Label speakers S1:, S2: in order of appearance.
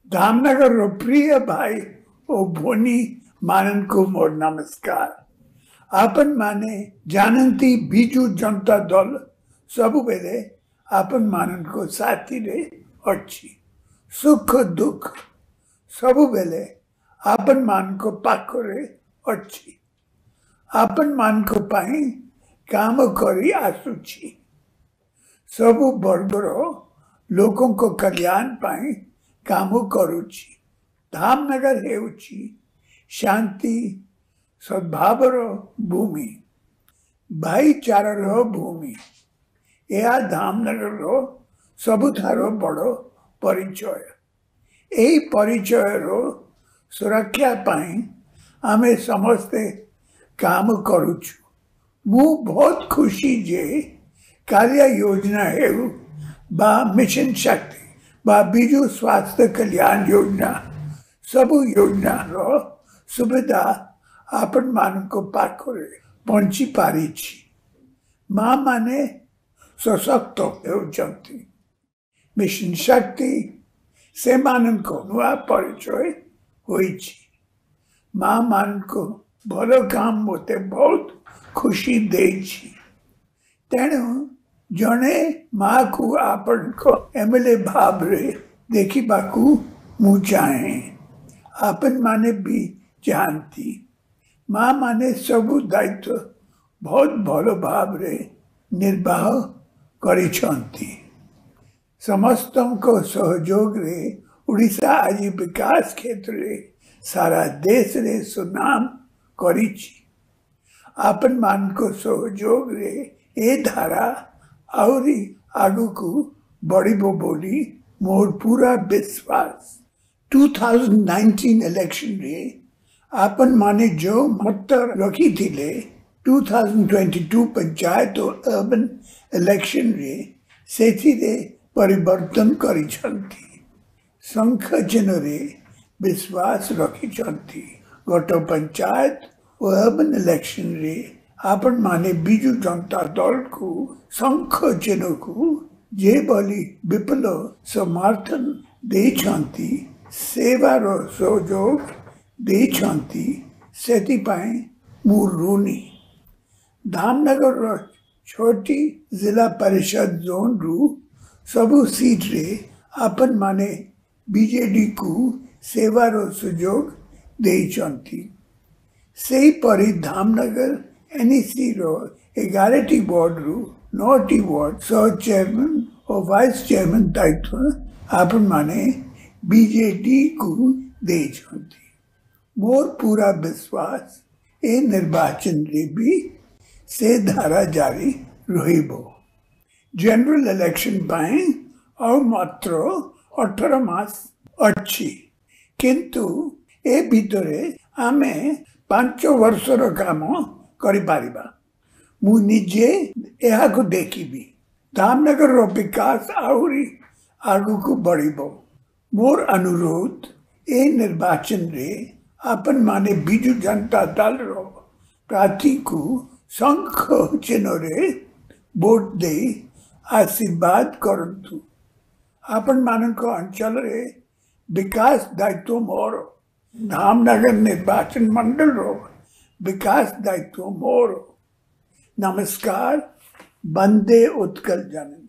S1: धामनगर रो प्रिय भाई ओ भोनी मानन को मोर नमस्कार। आपन माने जानती बीजू जनता दल सब बेले आपन मानन को साथी रे अच्छी सुख दुख सब बेले आपन मान को पाखरे अच्छी आपन मान को पाई काम करी आसुची सबु वर्गर लोकों को कल्याण पाई काम करुची। धामनगर हेउची शांति सद्भावर भूमि भाईचारार भूमि। यह धामनगर सबुठार बड़ परिचय। यही परिचय सुरक्षा पाई आमे समस्ते काम करुचु। मु बहुत खुशी जे कार्य योजना हेउ बा मिशन शक्ति बा बिजु स्वास्थ्य कल्याण योजना सबु योजना रो सुविधा आपन मान को पाखरे पहुंची पारी छी। माँ माने सशक्त होउचंती। मिशन शक्ति से मानन को नुआ परिचय होइची। माँ मान को भलो काम मोते बहुत खुशी देइची। तेणु जने माँ को आपन को एमएलए भाव रे देखी बाकू मु चाहे। आपन माने भी जानती। माँ माने सबु दायित्व बहुत भलो भाव रे निर्वाह करिछंती। समस्तों को सहयोग रे उड़ीसा आज विकास क्षेत्र रे सारा देश रे सुनाम करिछि। आपन मान को सहयोग रे ए धारा आउरी आगु को बढ़िबो बोली मोर पूरा विश्वास। 2019 इलेक्शन रे आपन माने जो मत रखी थिले 2022 पंचायत और अर्बन इलेक्शन रे सेथिरे परिवर्तन करी छंती। संख्य जनरे विश्वास रखी छंती। गत पंचायत और अर्बन इलेक्शन रे आपन माने बिजु जनता दल को संख्य जन को जे बली विपुल समर्थन दे छंती सेवार सहयोग दे छंती सेति पाए मु ऋणी। धामनगर छोटी जिला परिषद जोन रु सबु सीट रे आपन माने बीजेडी को सेवार सहयोग दे छंती। सेही परि धामनगर एनईसी रो 11टी वार्ड रु 9टी वार्ड सह चेयरमैन और वाइस चेयरमैन दायित्व आपन माने बीजेडी को दे छंती। मोर पूरा विश्वास ए निर्वाचन रे भी से धारा जारी रहिबो। जनरल इलेक्शन पाए और मात्र 18 मास अच्छी किंतु ए भितरे आमे 5 वर्षर काम करि पारिबा। मु निजे एहा को देखिबी। धामनगर रो विकास आउरी आगु को बढ़िबो। मोर अनुरोध ए निर्वाचन रे आपन माने बिजु जनता दल रो प्रार्थी को संख चिन्ह रे वोट दे आशीर्वाद करंतु। आपन मानन को अंचल रे विकास दायित्व मोर। धामनगर निर्वाचन मंडल रो विकास दायित्व मोर। नमस्कार। वंदे उत्कल जननी।